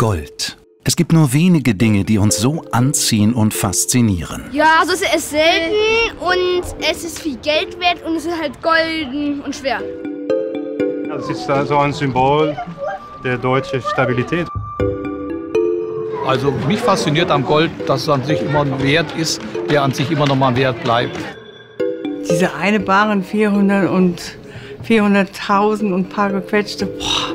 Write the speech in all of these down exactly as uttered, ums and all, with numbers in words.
Gold. Es gibt nur wenige Dinge, die uns so anziehen und faszinieren. Ja, also es ist selten und es ist viel Geld wert und es ist halt golden und schwer. Das ist so ein Symbol der deutschen Stabilität. Also mich fasziniert am Gold, dass es an sich immer ein Wert ist, der an sich immer noch mal ein Wert bleibt. Diese eine Barren vierhundert und vierhunderttausend und ein paar gequetschte. Boah.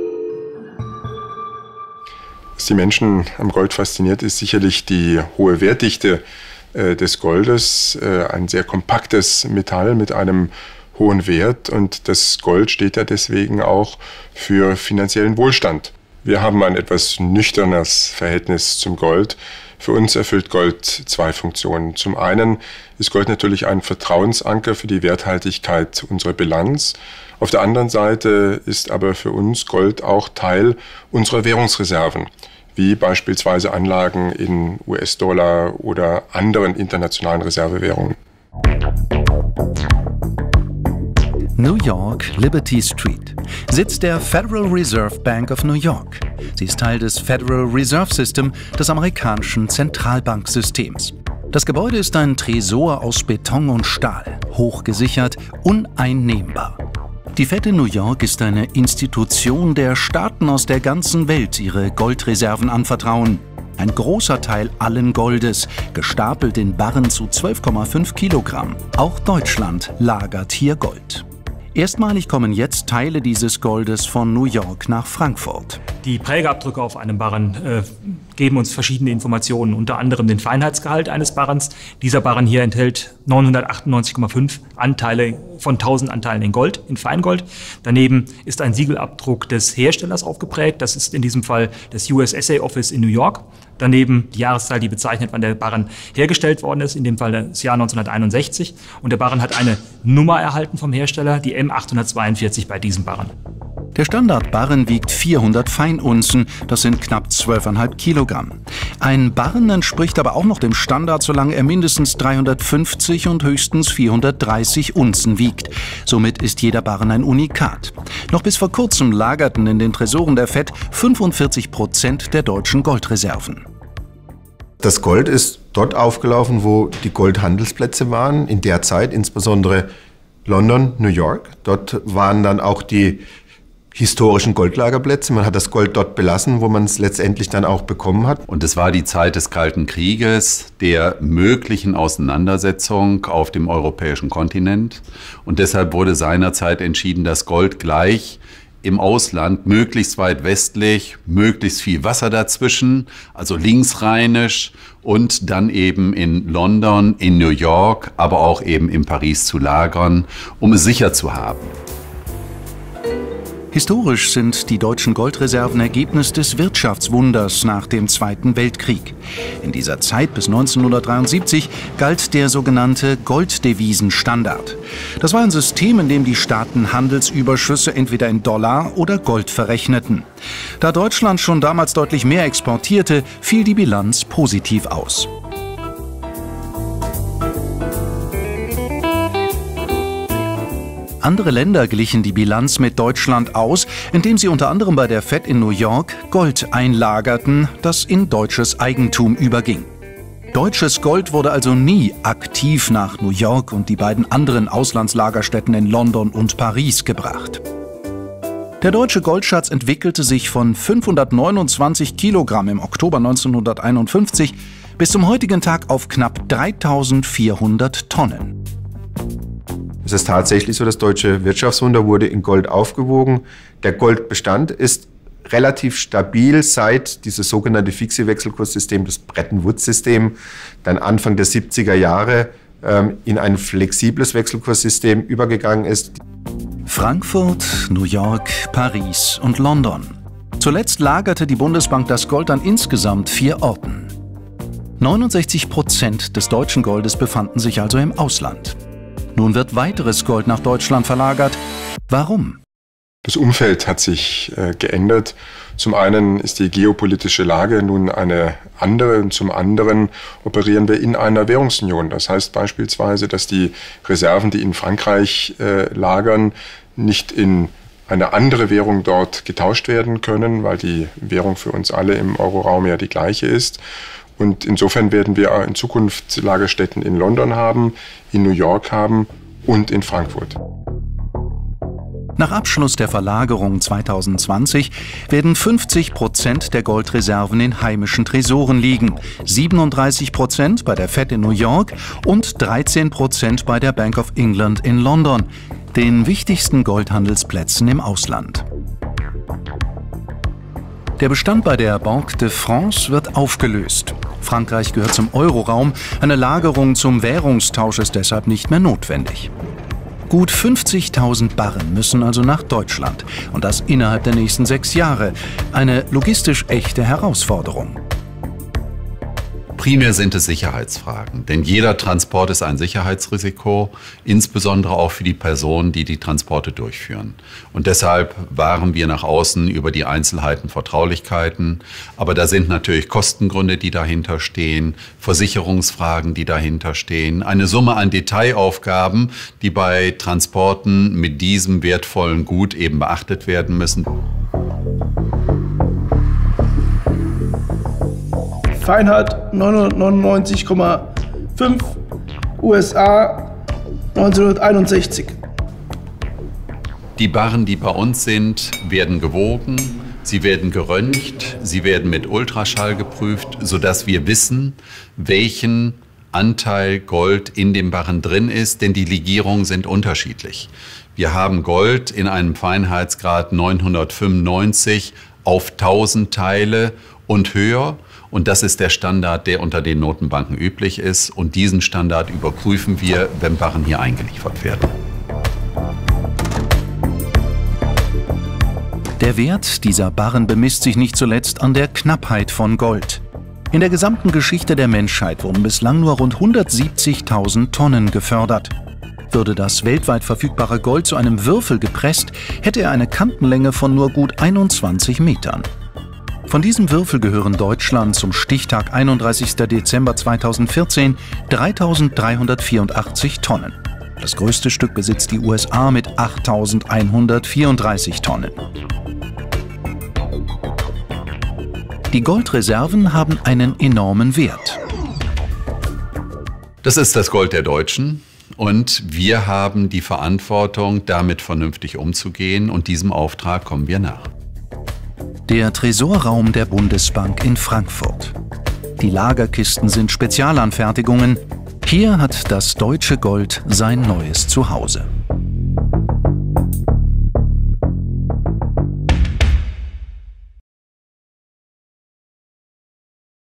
Was die Menschen am Gold fasziniert, ist sicherlich die hohe Wertdichte äh, des Goldes. Äh, ein sehr kompaktes Metall mit einem hohen Wert. Und das Gold steht ja deswegen auch für finanziellen Wohlstand. Wir haben ein etwas nüchternes Verhältnis zum Gold. Für uns erfüllt Gold zwei Funktionen. Zum einen ist Gold natürlich ein Vertrauensanker für die Werthaltigkeit unserer Bilanz. Auf der anderen Seite ist aber für uns Gold auch Teil unserer Währungsreserven, wie beispielsweise Anlagen in U S-Dollar oder anderen internationalen Reservewährungen. New York, Liberty Street, Sitz der Federal Reserve Bank of New York. Sie ist Teil des Federal Reserve System, des amerikanischen Zentralbanksystems. Das Gebäude ist ein Tresor aus Beton und Stahl, hochgesichert, uneinnehmbar. Die Fed in New York ist eine Institution, der Staaten aus der ganzen Welt ihre Goldreserven anvertrauen. Ein großer Teil allen Goldes, gestapelt in Barren zu zwölf Komma fünf Kilogramm. Auch Deutschland lagert hier Gold. Erstmalig kommen jetzt Teile dieses Goldes von New York nach Frankfurt. Die Prägeabdrücke auf einem Barren äh, geben uns verschiedene Informationen, unter anderem den Feinheitsgehalt eines Barrens. Dieser Barren hier enthält neunhundertachtundneunzig Komma fünf Anteile von tausend Anteilen in Gold, in Feingold. Daneben ist ein Siegelabdruck des Herstellers aufgeprägt. Das ist in diesem Fall das U S Assay Office in New York. Daneben die Jahreszahl, die bezeichnet, wann der Barren hergestellt worden ist, in dem Fall das Jahr neunzehnhunderteinundsechzig. Und der Barren hat eine Nummer erhalten vom Hersteller, die M achthundertzweiundvierzig bei diesem Barren. Der Standardbarren wiegt vierhundert Feinunzen, das sind knapp zwölf Komma fünf Kilogramm. Ein Barren entspricht aber auch noch dem Standard, solange er mindestens dreihundertfünfzig und höchstens vierhundertdreißig Unzen wiegt. Somit ist jeder Barren ein Unikat. Noch bis vor kurzem lagerten in den Tresoren der Fed fünfundvierzig Prozent der deutschen Goldreserven. Das Gold ist dort aufgelaufen, wo die Goldhandelsplätze waren, in der Zeit insbesondere London, New York. Dort waren dann auch die historischen Goldlagerplätze. Man hat das Gold dort belassen, wo man es letztendlich dann auch bekommen hat. Und es war die Zeit des Kalten Krieges, der möglichen Auseinandersetzung auf dem europäischen Kontinent. Und deshalb wurde seinerzeit entschieden, das Gold gleich im Ausland, möglichst weit westlich, möglichst viel Wasser dazwischen, also linksrheinisch und dann eben in London, in New York, aber auch eben in Paris zu lagern, um es sicher zu haben. Historisch sind die deutschen Goldreserven Ergebnis des Wirtschaftswunders nach dem Zweiten Weltkrieg. In dieser Zeit bis neunzehnhundertdreiundsiebzig galt der sogenannte Golddevisenstandard. Das war ein System, in dem die Staaten Handelsüberschüsse entweder in Dollar oder Gold verrechneten. Da Deutschland schon damals deutlich mehr exportierte, fiel die Bilanz positiv aus. Andere Länder glichen die Bilanz mit Deutschland aus, indem sie unter anderem bei der Fed in New York Gold einlagerten, das in deutsches Eigentum überging. Deutsches Gold wurde also nie aktiv nach New York und die beiden anderen Auslandslagerstätten in London und Paris gebracht. Der deutsche Goldschatz entwickelte sich von fünfhundertneunundzwanzig Kilogramm im Oktober neunzehnhunderteinundfünfzig bis zum heutigen Tag auf knapp dreitausendvierhundert Tonnen. Es ist tatsächlich so, das deutsche Wirtschaftswunder wurde in Gold aufgewogen. Der Goldbestand ist relativ stabil, seit dieses sogenannte fixe Wechselkurssystem, das Bretton-Woods-System, dann Anfang der siebziger Jahre ähm, in ein flexibles Wechselkurssystem übergegangen ist. Frankfurt, New York, Paris und London. Zuletzt lagerte die Bundesbank das Gold an insgesamt vier Orten. neunundsechzig Prozent des deutschen Goldes befanden sich also im Ausland. Nun wird weiteres Gold nach Deutschland verlagert. Warum? Das Umfeld hat sich äh, geändert. Zum einen ist die geopolitische Lage nun eine andere und zum anderen operieren wir in einer Währungsunion. Das heißt beispielsweise, dass die Reserven, die in Frankreich äh, lagern, nicht in eine andere Währung dort getauscht werden können, weil die Währung für uns alle im Euroraum ja die gleiche ist. Und insofern werden wir in Zukunft Lagerstätten in London haben, in New York haben und in Frankfurt. Nach Abschluss der Verlagerung zweitausendzwanzig werden fünfzig Prozent der Goldreserven in heimischen Tresoren liegen, siebenunddreißig Prozent bei der Fed in New York und dreizehn Prozent bei der Bank of England in London, den wichtigsten Goldhandelsplätzen im Ausland. Der Bestand bei der Banque de France wird aufgelöst. Frankreich gehört zum Euroraum, eine Lagerung zum Währungstausch ist deshalb nicht mehr notwendig. Gut fünfzigtausend Barren müssen also nach Deutschland und das innerhalb der nächsten sechs Jahre. Eine logistisch echte Herausforderung. Primär sind es Sicherheitsfragen, denn jeder Transport ist ein Sicherheitsrisiko, insbesondere auch für die Personen, die die Transporte durchführen. Und deshalb wahren wir nach außen über die Einzelheiten Vertraulichkeiten. Aber da sind natürlich Kostengründe, die dahinter stehen, Versicherungsfragen, die dahinter stehen, eine Summe an Detailaufgaben, die bei Transporten mit diesem wertvollen Gut eben beachtet werden müssen. Feinheit neunhundertneunundneunzig Komma fünf, U S A neunzehnhunderteinundsechzig. Die Barren, die bei uns sind, werden gewogen, sie werden geröntgt, sie werden mit Ultraschall geprüft, sodass wir wissen, welchen Anteil Gold in dem Barren drin ist, denn die Legierungen sind unterschiedlich. Wir haben Gold in einem Feinheitsgrad neunhundertfünfundneunzig auf tausend Teile und höher. Und das ist der Standard, der unter den Notenbanken üblich ist. Und diesen Standard überprüfen wir, wenn Barren hier eingeliefert werden. Der Wert dieser Barren bemisst sich nicht zuletzt an der Knappheit von Gold. In der gesamten Geschichte der Menschheit wurden bislang nur rund hundertsiebzigtausend Tonnen gefördert. Würde das weltweit verfügbare Gold zu einem Würfel gepresst, hätte er eine Kantenlänge von nur gut einundzwanzig Metern. Von diesem Würfel gehören Deutschland zum Stichtag einunddreißigster Dezember zweitausendvierzehn dreitausenddreihundertvierundachtzig Tonnen. Das größte Stück besitzt die U S A mit achttausendeinhundertvierunddreißig Tonnen. Die Goldreserven haben einen enormen Wert. Das ist das Gold der Deutschen und wir haben die Verantwortung, damit vernünftig umzugehen und diesem Auftrag kommen wir nach. Der Tresorraum der Bundesbank in Frankfurt. Die Lagerkisten sind Spezialanfertigungen. Hier hat das deutsche Gold sein neues Zuhause.